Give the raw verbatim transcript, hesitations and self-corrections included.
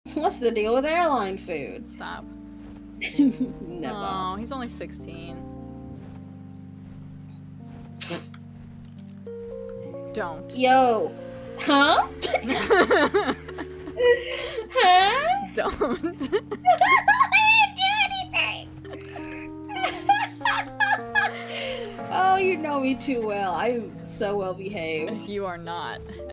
What's the deal with airline food? Stop. Never. Oh, he's only sixteen. Don't. Yo. Huh? Huh? Don't. I didn't do anything! Oh, you know me too well. I am so well behaved. You are not.